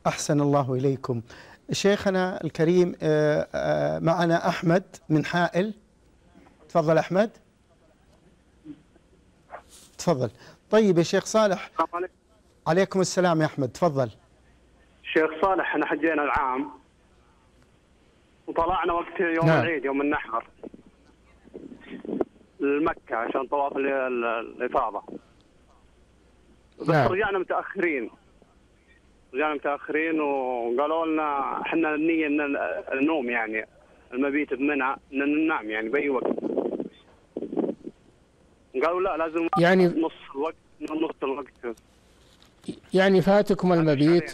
أحسن الله إليكم. شيخنا الكريم، معنا أحمد من حائل. تفضل أحمد، تفضل. طيب يا شيخ صالح. السلام عليكم. عليكم السلام يا أحمد، تفضل. شيخ صالح، احنا حجينا العام وطلعنا وقت يوم العيد يوم النحر لمكة عشان طواف الإفاضة، بس رجعنا متأخرين وقالوا لنا احنا النية ان النوم، يعني المبيت بمنى ان ننام يعني بأي وقت. قالوا لا، لازم يعني نص الوقت. يعني فاتكم المبيت؟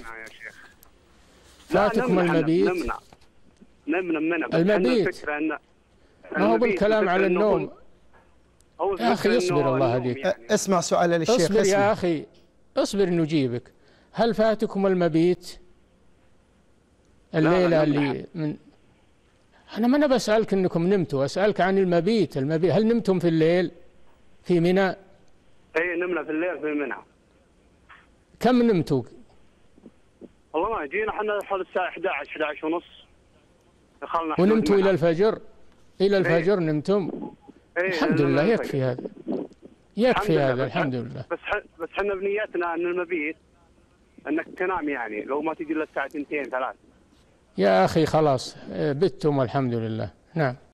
فاتكم المبيت؟ نمنا منى. المبيت الفكرة ان ما هو بالكلام على النوم يا أخي. اصبر الله هديك، يعني اسمع سؤال للشيخ. اصبر يا أخي، اصبر نجيبك. هل فاتكم المبيت الليلة اللي من أنا ما بسألك إنكم نمتوا، أسألك عن المبيت. هل نمتم في الليل في منى؟ اي نمنا في الليل في منى. كم نمتوا؟ والله ما جينا احنا حول الساعة 11 ونص دخلنا. ونمتوا إلى الفجر؟ إلى الفجر نمتم؟ الحمد لله، يكفي هذا، يكفي هذا، الحمد لله. بس احنا بنيتنا ان المبيت انك تنام، يعني لو ما تجي الا الساعة 2 3. يا أخي خلاص بتم والحمد لله. نعم.